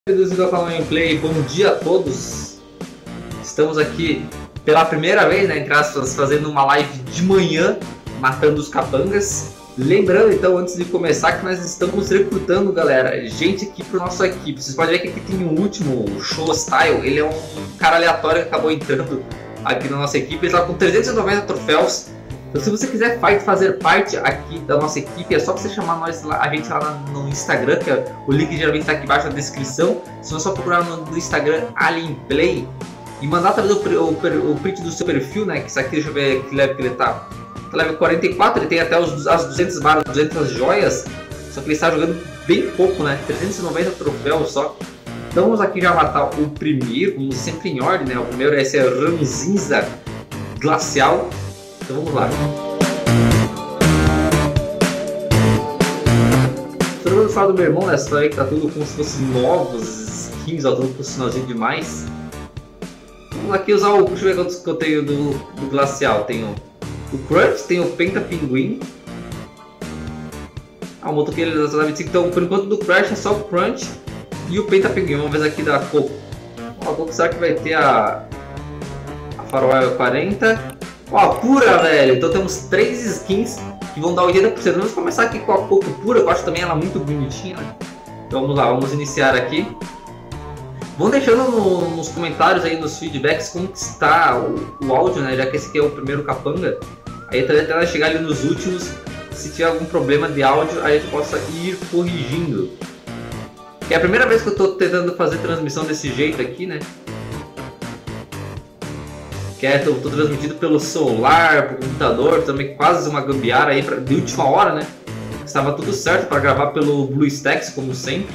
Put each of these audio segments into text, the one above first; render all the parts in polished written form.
Bem-vindos ao canal Gameplay, bom dia a todos. Estamos aqui pela primeira vez, né, entre aspas, fazendo uma live de manhã, matando os capangas. Lembrando então, antes de começar, que nós estamos recrutando, galera, gente aqui para nossa equipe. Vocês podem ver que aqui tem um último, o Show Style. Ele é um cara aleatório que acabou entrando aqui na nossa equipe. Ele está com 390 troféus. Então, se você quiser fazer parte aqui da nossa equipe, é só você chamar a gente lá no Instagram, que é, o link geralmente está aqui embaixo na descrição. Se você só procurar no Instagram Alienplay e mandar também o print do seu perfil, né? Que isso aqui, deixa eu ver que level que ele tá. Tá level 44, ele tem até as 200 barras, 200 joias, só que ele está jogando bem pouco, né? 390 troféus só. Então vamos aqui já matar o primeiro, vamos sempre em ordem, né? O primeiro é esse Ranzinza Glacial. Então vamos lá. Todo mundo fala do meu irmão, né? Essa aí que tá tudo como se fosse novos skins, ó, tudo funcionalzinho demais. Vamos aqui usar o. Deixa eu ver quantos que eu tenho do Glacial. Tenho o Crunch, tenho o Penta Pinguim. O motoqueiro da 25. Então por enquanto do Crash é só o Crunch e o Penta Pinguim. Vamos ver aqui da Coco. A Coco, será que vai ter a Farol 40? Ó, pura, velho! Então temos 3 skins que vão dar 80%. Vamos começar aqui com a Coco pura, eu acho também ela muito bonitinha, né? Então vamos lá, vamos iniciar aqui. Vão deixando nos comentários aí, nos feedbacks, como que está o áudio, né? Já que esse aqui é o primeiro capanga. Aí até chegar ali nos últimos, se tiver algum problema de áudio, aí a gente possa ir corrigindo. Que é a primeira vez que eu estou tentando fazer transmissão desse jeito aqui, né? Que é, tô transmitido pelo celular, pelo computador, também quase uma gambiarra aí de última hora, né? Estava tudo certo para gravar pelo BlueStacks, como sempre.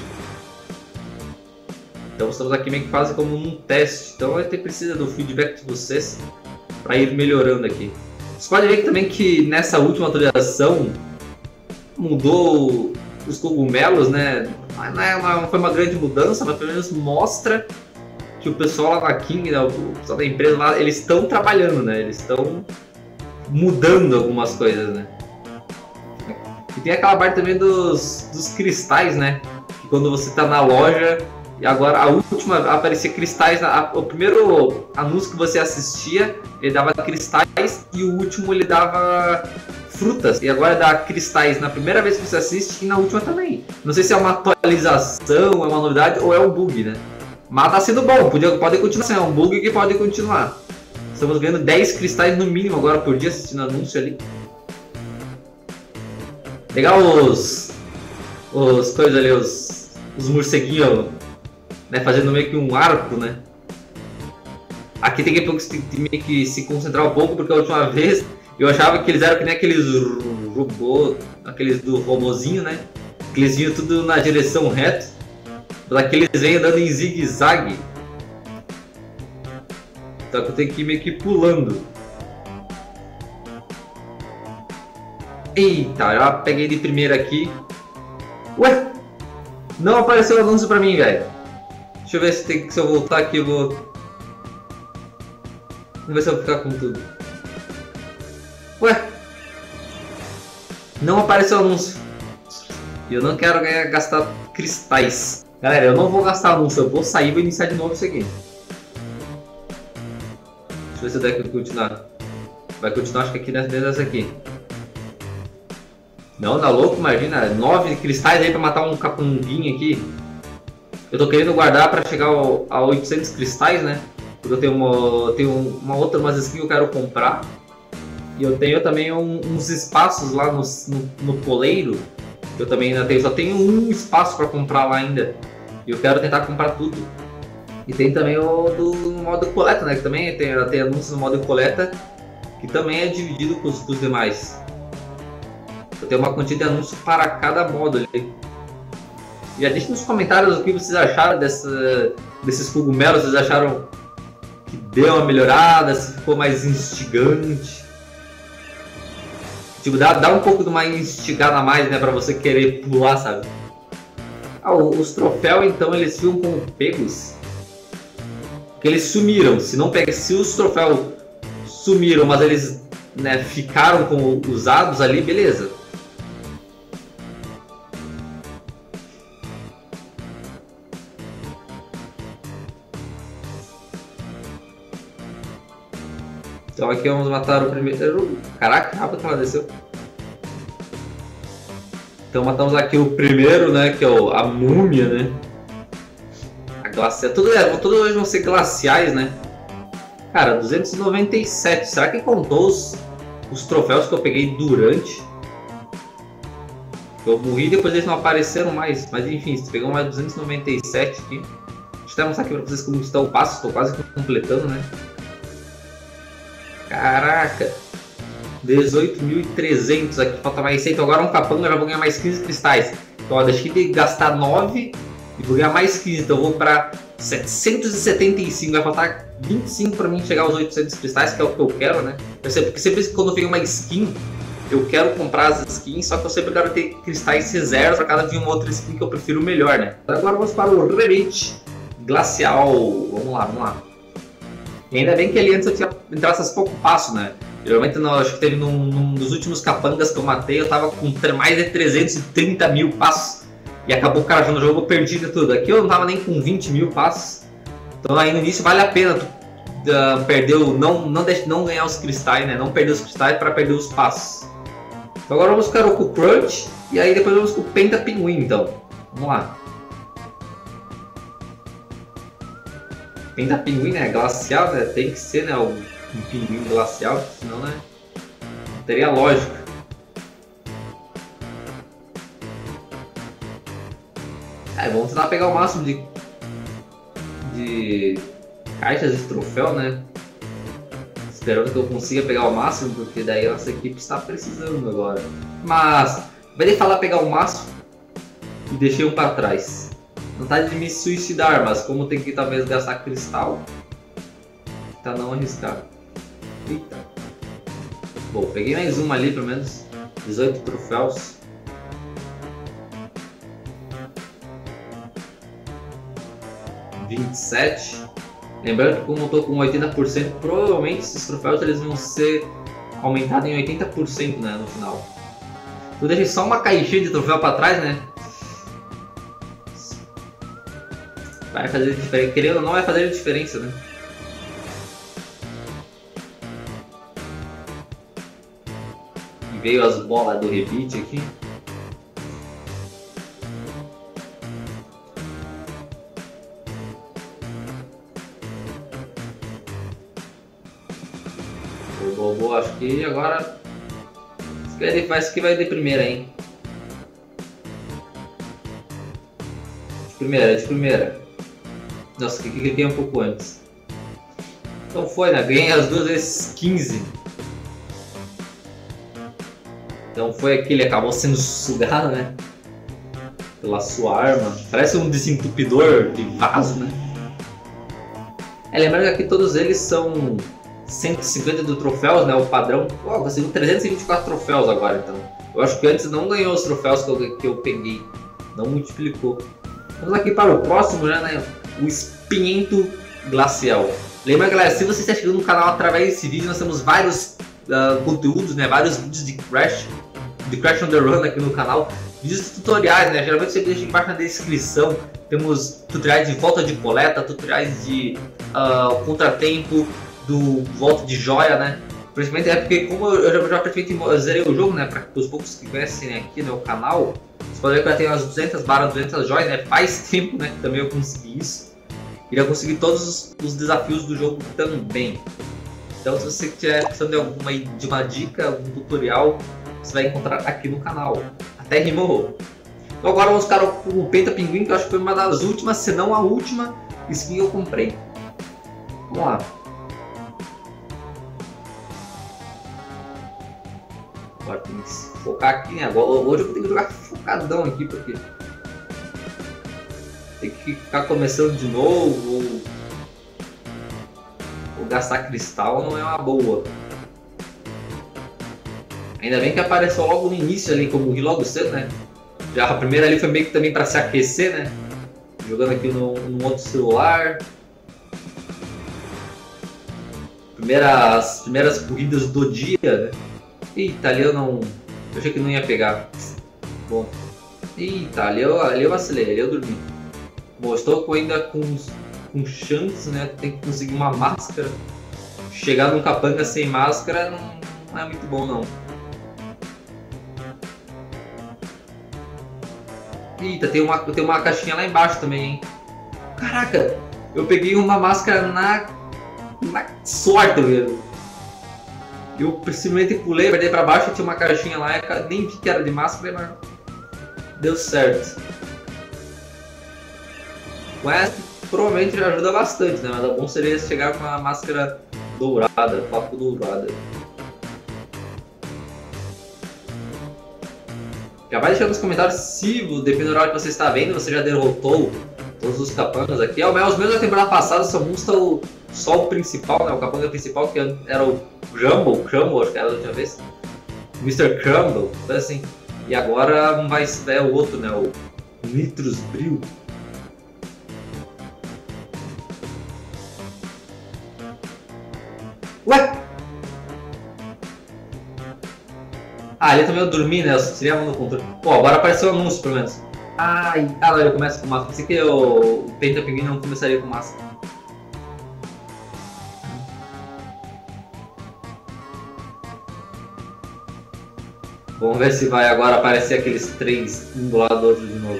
Então estamos aqui meio que quase como um teste. Então a gente precisa do feedback de vocês para ir melhorando aqui. Você pode ver também que nessa última atualização mudou os cogumelos, né? Não foi uma grande mudança, mas pelo menos mostra que o pessoal lá na King, né, o pessoal da empresa lá, eles estão trabalhando, né? Eles estão mudando algumas coisas, né? E tem aquela parte também dos cristais, né? Que quando você está na loja, e agora a última aparecia cristais, o primeiro anúncio que você assistia, ele dava cristais e o último ele dava frutas. E agora dá cristais na primeira vez que você assiste e na última também. Não sei se é uma atualização, é uma novidade ou é um bug, né? Mas tá sendo bom, pode continuar, é um bug que pode continuar. Estamos ganhando 10 cristais no mínimo agora por dia assistindo anúncio ali. Legal os coisas ali, os morceguinhos, né, fazendo meio que um arco, né. Aqui tem que meio que se concentrar um pouco, porque a última vez eu achava que eles eram que nem aqueles robôs, aqueles do robozinho, né, que eles vinham tudo na direção reta. Daqui eles vêm andando em zigue-zague. Então eu tenho que ir meio que pulando. Eita, já peguei de primeira aqui. Ué! Não apareceu o anúncio pra mim, velho. Deixa eu ver se eu voltar aqui eu vou... Vamos ver se eu vou ficar com tudo. Ué! Não apareceu o anúncio. E eu não quero gastar cristais. Galera, eu não vou gastar anúncio, eu vou sair e vou iniciar de novo isso aqui. Deixa eu ver se daqui continuar. Vai continuar, acho que aqui nessa aqui. Não, tá louco? Imagina, 9 cristais aí pra matar um capunguinho aqui. Eu tô querendo guardar pra chegar a 800 cristais, né? Porque eu tenho umas skins que eu quero comprar. E eu tenho também uns espaços lá no poleiro. Eu também ainda tenho, só tenho um espaço para comprar lá ainda. E eu quero tentar comprar tudo. E tem também o do modo coleta, né? Que também tem anúncios no modo coleta, que também é dividido com os demais. Eu tenho uma quantia de anúncios para cada modo ali. Já deixe nos comentários o que vocês acharam desses cogumelos. Vocês acharam que deu uma melhorada, se ficou mais instigante? Tipo, dá um pouco de uma instigada a mais, né, pra você querer pular, sabe? Os troféus, então, eles ficam como pegos. Porque eles sumiram. Se os troféus sumiram, mas eles, né, ficaram como usados ali, beleza. Então aqui vamos matar o primeiro. Caraca, rápido que ela desceu. Então matamos aqui o primeiro, né? Que é a múmia, né? A glacial. Todos eles vão ser glaciais, né? Cara, 297. Será que contou os troféus que eu peguei durante? Eu morri e depois eles não apareceram mais. Mas enfim, se pegou mais 297 aqui. Deixa eu mostrar aqui pra vocês como está o passo. Estou quase completando, né? Caraca! 18.300 aqui, falta mais 100. Então agora um capanga, eu já vou ganhar mais 15 cristais. Então ó, deixei de gastar 9 e vou ganhar mais 15. Então eu vou para 775. Vai faltar 25 para mim chegar aos 800 cristais, que é o que eu quero, né? Porque sempre quando eu pego uma skin, eu quero comprar as skins, só que eu sempre quero ter cristais reservas para cada de uma outra skin que eu prefiro melhor, né? Agora vamos para o Revit Glacial. Vamos lá. E ainda bem que ali antes eu tinha entradas pouco passo, né? Geralmente, acho que teve num dos últimos capangas que eu matei, eu tava com mais de 330 mil passos. E acabou o cara no jogo, eu perdi de tudo. Aqui eu não tava nem com 20 mil passos. Então aí no início vale a pena tu perder, não ganhar os cristais, né? Não perder os cristais para perder os passos. Então agora vamos ficar com o Crunch e aí depois vamos com o Penta Pinguim, então. Vamos lá. Penta Pinguim, né? Glacial, né? Tem que ser, né? Um pinguim glacial, senão, né? Não teria lógica. Vamos tentar pegar o máximo de caixas de troféu, né? Esperando que eu consiga pegar o máximo, porque daí a nossa equipe está precisando agora. Mas, vai de falar pegar o máximo e deixei um para trás. Vontade de me suicidar, mas como tem que talvez gastar cristal, tá não arriscar. Eita. Bom, peguei mais uma ali, pelo menos 18 troféus. $27. Lembrando que como eu tô com 80%, provavelmente esses troféus eles vão ser aumentados em 80%, né, no final. Eu deixei só uma caixinha de troféu para trás, né? Vai fazer diferença, querendo ou não vai fazer diferença, né? E veio as bolas do Revit aqui. Boa, acho que agora isso que vai de primeira, hein? De primeira. Nossa, que cliquei um pouco antes. Então foi, né? Ganhei as duas vezes 15. Então foi aquele, acabou sendo sugado, né? Pela sua arma. Parece um desentupidor de vaso, né? Lembrando que aqui todos eles são 150 do troféus, né? O padrão. Oh, conseguiu 324 troféus agora, então. Eu acho que antes não ganhou os troféus que eu peguei. Não multiplicou. Vamos aqui para o próximo, né? O Espinhento Glacial. Lembra, galera, se você está chegando no canal através desse vídeo, nós temos vários conteúdos, né? Vários vídeos de Crash on the Run aqui no canal. Vídeos tutoriais, né? Geralmente você deixa embaixo na descrição. Temos tutoriais de volta de coleta, tutoriais de contratempo, do volta de joia, né? Principalmente é porque como eu já praticamente zerei o jogo, né? Para os poucos que conhecem aqui no meu canal, você pode ver que eu já tenho as 200 joias, né? Faz tempo, né? Que também eu consegui isso. E já consegui todos os desafios do jogo também. Então se você tiver precisando de uma dica, um tutorial, você vai encontrar aqui no canal. Até rimou. Então agora vamos ficar com o Penta Pinguim, que eu acho que foi uma das últimas, se não a última skin que eu comprei. Vamos lá. Agora tem que se focar aqui, né? Agora, hoje eu tenho que jogar focadão aqui, porque tem que ficar começando de novo ou gastar cristal não é uma boa. Ainda bem que apareceu logo no início ali, como eu morri logo cedo, né? Já a primeira ali foi meio que também para se aquecer, né? Jogando aqui num outro celular. As primeiras corridas do dia, né? Eita, ali eu achei que não ia pegar. Bom. Eita, ali eu vacilei, ali eu dormi. Bom, estou ainda com chance, né? Tem que conseguir uma máscara chegar num capanga sem máscara não é muito bom não. Eita, tem uma caixinha lá embaixo também, hein? Caraca, eu peguei uma máscara na sorte, velho. Eu simplesmente pulei, perdi pra baixo, tinha uma caixinha lá, nem vi que era de máscara, mas deu certo. Com essa, provavelmente já ajuda bastante, né? Mas o bom seria chegar com uma máscara dourada, papo dourada. Já vai deixando nos comentários se, dependendo da hora que você está vendo, você já derrotou todos os capangas aqui. Os meus da temporada passada só mostram só o principal, né? O capanga principal, que era o Crumble, acho que era da última vez. Mr. Crumble, assim. E agora é o outro, né? O Nitrus Bril. Ué? Ali também eu dormi, né? Eu tirei a mão do controle. Pô, agora apareceu o anúncio, pelo menos. Ai, ele começa com máscara. Pensei que o Penta Pinguim não começaria com máscara. Vamos ver se vai agora aparecer aqueles 3, um do lado do outro de novo.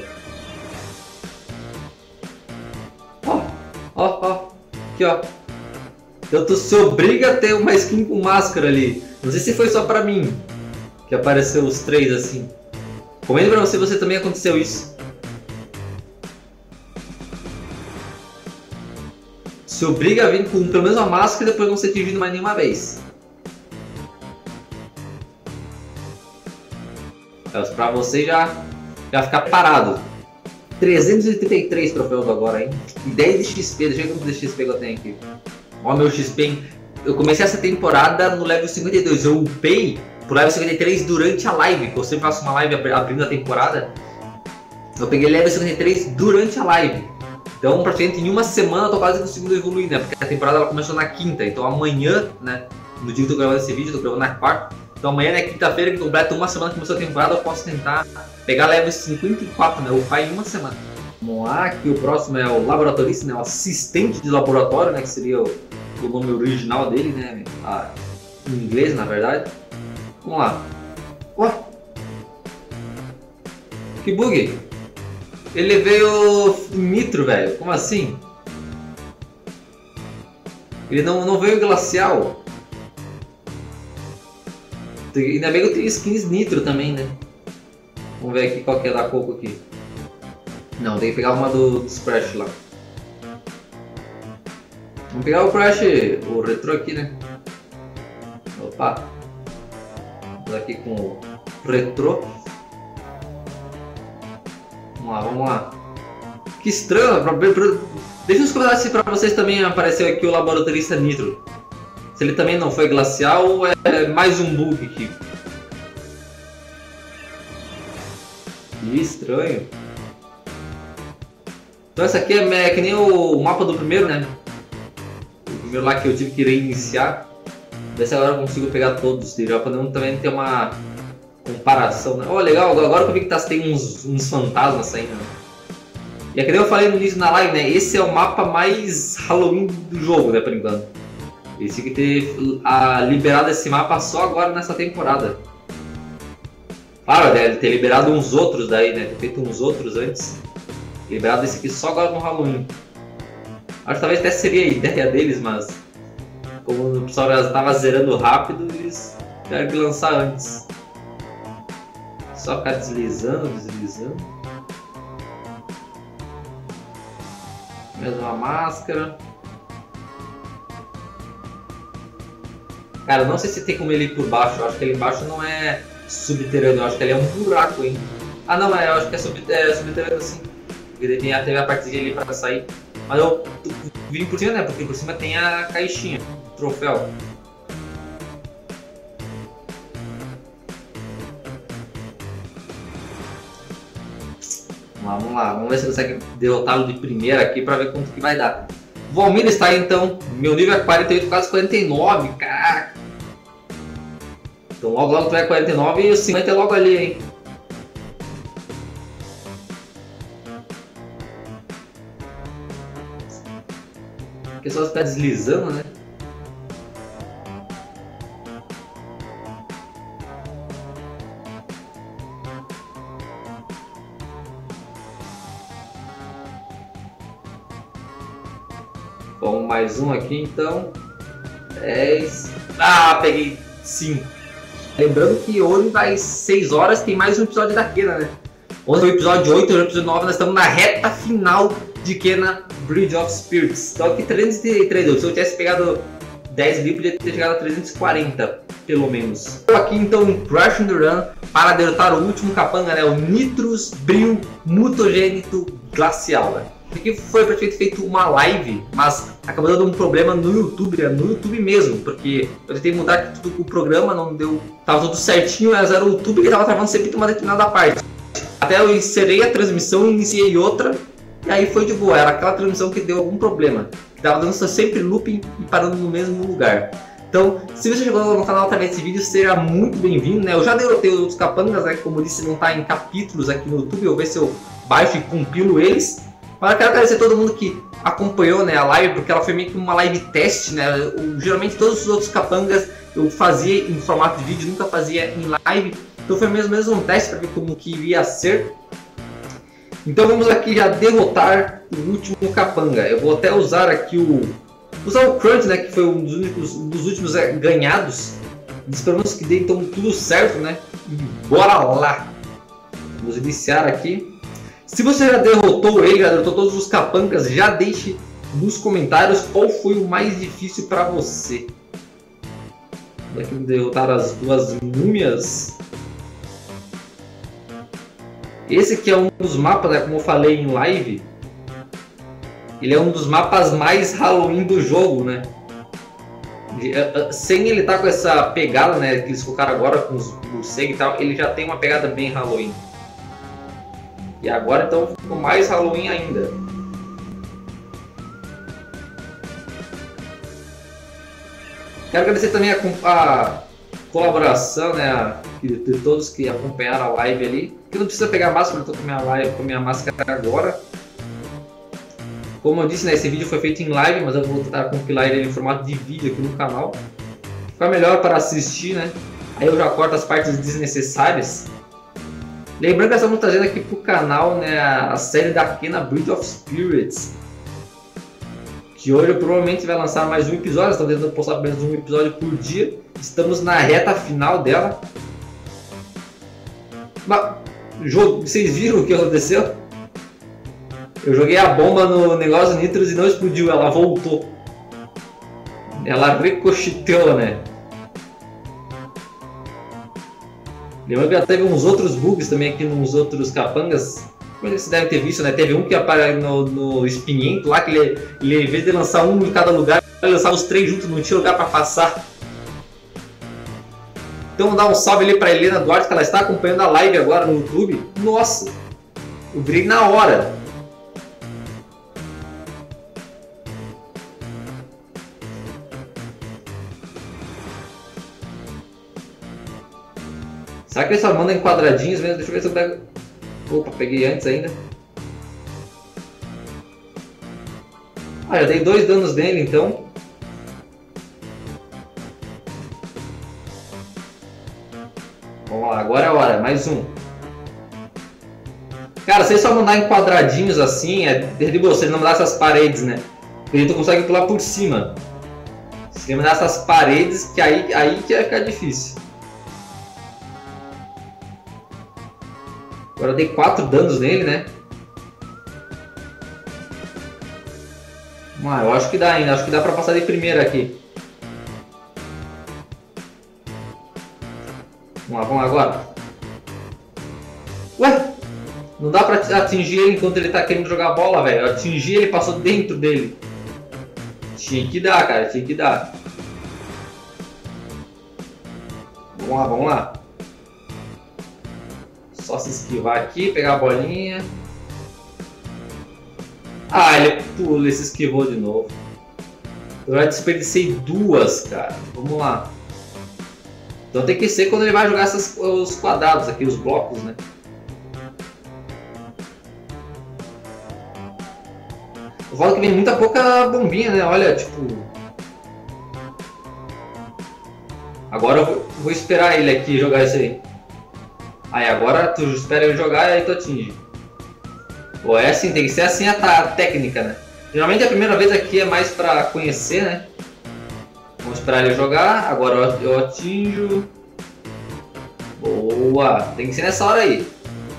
Ó. Aqui, ó. Então tu se obriga a ter uma skin com máscara ali. Não sei se foi só pra mim que apareceu os 3 assim. Comenta pra você também aconteceu isso. Se obriga a vir com pelo menos uma máscara e depois não ser atingido mais nenhuma vez. Pra você já ficar parado. 333 troféus agora, hein? E 10 de XP, deixa eu ver quanto de XP que eu tenho aqui. Ó, meu XP, hein? Eu comecei essa temporada no level 52, eu upei pro level 53 durante a live. Eu sempre faço uma live abrindo a temporada. Eu peguei level 53 durante a live. Então, praticamente em uma semana eu tô quase conseguindo evoluir, né? Porque a temporada ela começou na quinta, então amanhã, né? No dia que eu tô gravando esse vídeo, eu tô gravando na quarta. Então amanhã, né, quinta-feira, que completa uma semana que começou a temporada, eu posso tentar pegar level 54, né? Upar em uma semana. Vamos lá, aqui o próximo é o laboratorista, né? O assistente de laboratório, né? Que seria o nome original dele, né? Em inglês, na verdade. Vamos lá. Ué! Que bug! Ele veio nitro, velho. Como assim? Ele não veio glacial. Ainda bem que eu tenho skins nitro também, né? Vamos ver aqui qual que é da Coco aqui. Não, tem que pegar uma do Crash lá. Vamos pegar o Crash, o retrô aqui, né? Opa! Vamos aqui com o retrô. Vamos lá. Que estranho. Deixa nos comentários se pra vocês também apareceu aqui o laboratorista Nitro. Se ele também não foi glacial ou é mais um bug aqui. Que estranho. Então essa aqui é que nem o mapa do primeiro, né? O primeiro lá que eu tive que reiniciar. Ver se agora eu consigo pegar todos. Já podemos também ter uma comparação, né? Legal, agora que eu vi que tem uns fantasmas saindo, né? E é que nem eu falei no início na live, né? Esse é o mapa mais Halloween do jogo, né? Por enquanto. Eles tinham que ter liberado esse mapa só agora nessa temporada. Claro, deve ter liberado uns outros daí, né? Ter feito uns outros antes. Liberado esse aqui só agora no Halloween. Acho que talvez até seria a ideia deles, mas como o pessoal já estava zerando rápido, eles tiveram que lançar antes. Só ficar deslizando. Mesma máscara. Cara, não sei se tem como ele ir por baixo. Eu acho que ali embaixo não é subterrâneo. Eu acho que ali é um buraco, hein? Ah, não, eu acho que é subterrâneo sim. Porque tem até a partezinha ali pra sair. Mas eu vim por cima, né? Porque por cima tem a caixinha, o troféu. Vamos lá. Vamos ver se consegue derrotá-lo de primeira aqui pra ver quanto que vai dar. Valmir está aí então. Meu nível é 48, quase 49. Caraca. Então logo tu é 49 e o 50 é logo ali, hein? Porque só ficar deslizando, né? Vamos mais um aqui então. 10. Ah, peguei 5. Lembrando que hoje vai 6 horas, tem mais um episódio da Kena, né? Hoje é o episódio 8, hoje é o episódio 9, nós estamos na reta final de Kena Bridge of Spirits. Então aqui 333, se eu tivesse pegado 10 ali, podia ter chegado a 340, pelo menos. Estou aqui então em Crash and Run para derrotar o último capanga, né? O Nitrous Bril Mutogênito Glacial, né? Aqui foi praticamente feito uma live, mas acabou dando um problema no YouTube, né? No YouTube mesmo, porque eu tentei mudar aqui tudo com o programa, não deu, tava tudo certinho, mas era o YouTube que tava travando sempre uma determinada parte. Até eu encerrei a transmissão, iniciei outra, e aí foi de boa, era aquela transmissão que deu algum problema, que tava dando sempre looping e parando no mesmo lugar. Então, se você chegou no canal através desse vídeo, seja muito bem-vindo, né? Eu já derrotei os outros capangas, né? Como eu disse, não tá em capítulos aqui no YouTube, eu vou ver se eu baixo e compilo eles. Mas eu quero agradecer a todo mundo que acompanhou, né, a live, porque ela foi meio que uma live teste, né? Geralmente todos os outros capangas eu fazia em formato de vídeo, nunca fazia em live. Então foi mesmo um teste para ver como que iria ser. Então vamos aqui já derrotar o último capanga. Eu vou até usar aqui usar o Crunch, né, que foi um dos últimos ganhados. Esperamos que dê então tudo certo, né? E bora lá! Vamos iniciar aqui. Se você já derrotou ele, já derrotou todos os capangas, já deixe nos comentários qual foi o mais difícil para você. Vamos aqui derrotar as duas múmias. Esse aqui é um dos mapas, né, como eu falei em live. Ele é um dos mapas mais Halloween do jogo, né? Sem ele estar com essa pegada, né, que eles colocaram agora com os morcegos e tal, ele já tem uma pegada bem Halloween. E agora então ficou mais Halloween ainda. Quero agradecer também a colaboração, né, de todos que acompanharam a live ali. Que não precisa pegar máscara, eu estou com minha máscara agora. Como eu disse, né, esse vídeo foi feito em live, mas eu vou tentar compilar ele em formato de vídeo aqui no canal. Fica melhor para assistir, né? Aí eu já corto as partes desnecessárias. Lembrando que nós estamos trazendo aqui para o canal, né, a série da Kena Bridge of Spirits. Que hoje eu provavelmente vai lançar mais um episódio, estamos tentando postar pelo menos um episódio por dia. Estamos na reta final dela. Mas, vocês viram o que aconteceu? Eu joguei a bomba no negócio do Nitrous e não explodiu, ela voltou. Ela ricocheteou, né? Lembrando que já teve uns outros bugs também aqui nos outros capangas. Como vocês devem ter visto, né? Teve um que apareceu no espinhento lá, que ele em vez de lançar um em cada lugar, ele lançava os 3 juntos, não tinha lugar para passar. Então vou dar um salve ali para Helena Duarte, que ela está acompanhando a live agora no YouTube. Nossa, eu virei na hora. Será que ele só manda em quadradinhos mesmo? Deixa eu ver se eu pego... Opa, peguei antes ainda. Ah, já dei 2 danos nele então. Vamos lá, agora é a hora, mais um. Cara, se ele só mandar em quadradinhos assim, é de você, ele não mandar essas paredes, né? Porque tu consegue pular por cima. Se ele mandar essas paredes, que aí que vai ficar difícil. Agora eu dei 4 danos nele, né? Eu acho que dá ainda, acho que dá pra passar de primeira aqui. Vamos lá agora. Ué? Não dá pra atingir ele enquanto ele tá querendo jogar bola, velho. Eu atingi ele, passou dentro dele. Tinha que dar, cara, tinha que dar. Vamos lá. Só se esquivar aqui, pegar a bolinha. Ah, ele se esquivou de novo. Eu já desperdicei 2, cara. Vamos lá. Então tem que ser quando ele vai jogar os quadrados aqui, os blocos, né? Eu falo que vem muita pouca bombinha, né? Olha, tipo... Agora eu vou esperar ele aqui jogar isso aí. Aí agora tu espera ele jogar e aí tu atinge. Pô, é assim, tem que ser assim a técnica, né? Geralmente a primeira vez aqui é mais pra conhecer, né? Vamos esperar ele jogar. Agora eu atinjo. Boa! Tem que ser nessa hora aí.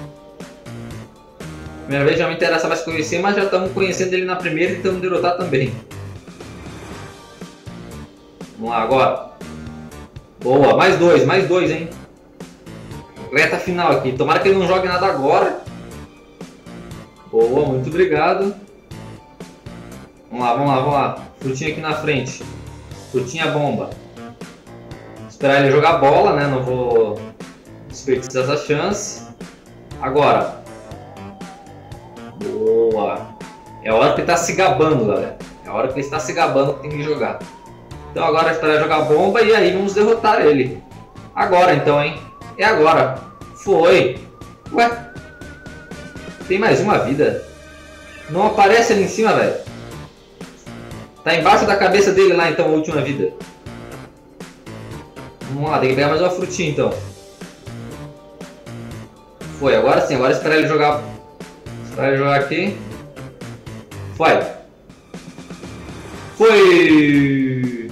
Primeira vez já me interessa mais conhecer, mas já estamos conhecendo ele na primeira e tentando derrotar também. Vamos lá agora. Boa, mais dois, hein? Reta final aqui. Tomara que ele não jogue nada agora. Boa, muito obrigado. Vamos lá. Frutinha aqui na frente. Frutinha bomba. Esperar ele jogar bola, né? Não vou desperdiçar essa chance. Agora. Boa. É a hora que ele está se gabando, galera. É a hora que ele está se gabando que tem que jogar. Então agora esperar jogar bomba e aí vamos derrotar ele. Agora então, hein? É agora. Foi. Ué. Tem mais uma vida. Não aparece ali em cima, velho. Tá embaixo da cabeça dele lá então a última vida. Vamos lá, tem que pegar mais uma frutinha então. Foi, agora sim, agora esperar ele jogar. Esperar ele jogar aqui. Foi!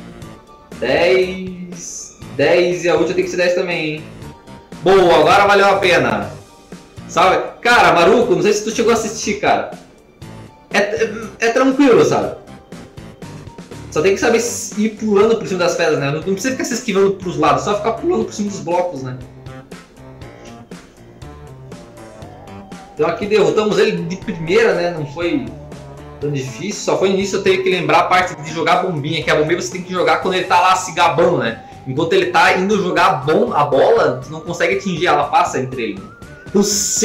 10 e a última tem que ser 10 também, hein? Boa, agora valeu a pena. Sabe? Cara, Maruco, não sei se tu chegou a assistir, cara. É tranquilo, sabe? Só tem que saber ir pulando por cima das pedras, né? Não precisa ficar se esquivando pros lados, só ficar pulando por cima dos blocos, né? Então aqui derrotamos ele de primeira, né? Não foi tão difícil, só foi nisso eu tenho que lembrar a parte de jogar a bombinha, que a bombinha você tem que jogar quando ele tá lá se gabando, né? Enquanto ele tá indo jogar a bola, tu não consegue atingir, ela passa entre ele. Então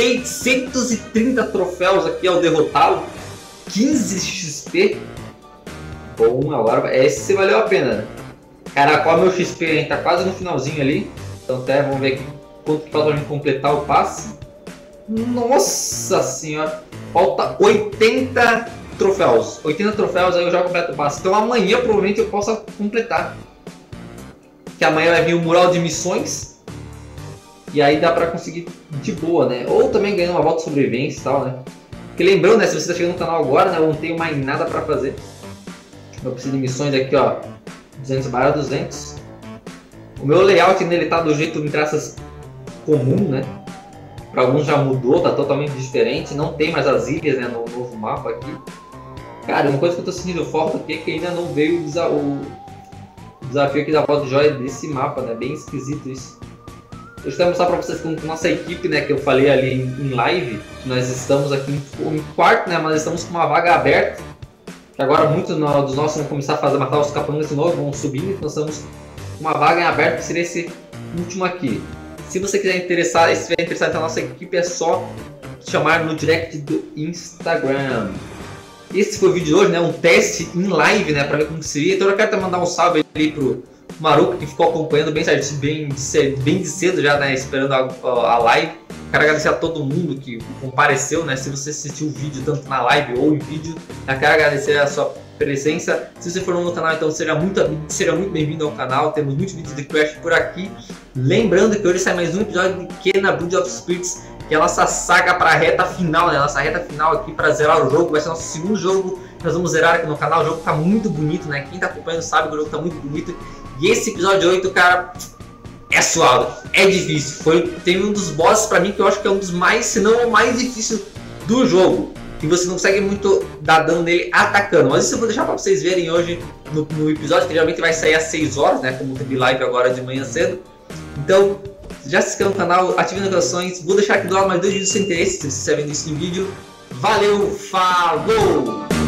630 troféus aqui ao derrotá-lo, 15 XP. Bom, agora esse valeu a pena, né? Caraca, qual é o meu XP? A gente tá quase no finalzinho ali. Então até vamos ver aqui quanto que falta pra gente completar o passe. Nossa senhora, falta 80 troféus. 80 troféus aí eu já completo o passe. Então amanhã provavelmente eu possa completar. Que amanhã vai vir o mural de missões. E aí dá pra conseguir de boa, né? Ou também ganhando uma volta de sobrevivência e tal, né? Porque lembrando, né? Se você tá chegando no canal agora, né? Eu não tenho mais nada pra fazer. Eu preciso de missões aqui, ó. 200 barra 200. O meu layout nele tá do jeito, entre aspas, comum, né? Para alguns já mudou, tá totalmente diferente. Não tem mais as ilhas, né? No novo mapa aqui. Cara, uma coisa que eu tô sentindo falta aqui é que ainda não veio o desafio aqui da volta de joia desse mapa, né? Bem esquisito isso. Eu quero mostrar pra vocês com nossa equipe, né? Que eu falei ali em live. Nós estamos aqui em quarto, né? Mas estamos com uma vaga aberta. Que agora muitos dos nossos vão começar a matar os capangas de novo, vão subindo. Então estamos com uma vaga em aberto, que seria esse último aqui. Se você estiver interessado na nossa equipe, é só chamar no direct do Instagram. Esse foi o vídeo de hoje, né? Um teste em live, né? Pra ver como seria. Então eu quero mandar um salve ali pro Maruco, que ficou acompanhando bem de cedo já, né? Esperando a live. Quero agradecer a todo mundo que compareceu, né? Se você assistiu o vídeo tanto na live ou em vídeo, eu quero agradecer a sua presença. Se você for novo no canal, então seja muito bem-vindo ao canal. Temos muitos vídeos de Crash por aqui. Lembrando que hoje sai mais um episódio de Kena Blood of Spirits, que é a nossa saga para a reta final, né? Nossa reta final aqui para zerar o jogo. Vai ser nosso segundo jogo que nós vamos zerar aqui no canal. O jogo tá muito bonito, né? Quem tá acompanhando sabe que o jogo tá muito bonito. E esse episódio 8, cara, é suave, é difícil. Tem um dos bosses pra mim que eu acho que é um dos mais, se não o mais difícil do jogo. E você não consegue muito dar dano nele atacando. Mas isso eu vou deixar pra vocês verem hoje no episódio, que geralmente vai sair às 6 horas, né? Como teve live agora de manhã cedo. Então, já se inscreva no canal, ative as notificações. Vou deixar aqui do lado mais 2 vídeos sem interesse, se você está vendo isso em vídeo. Valeu, falou!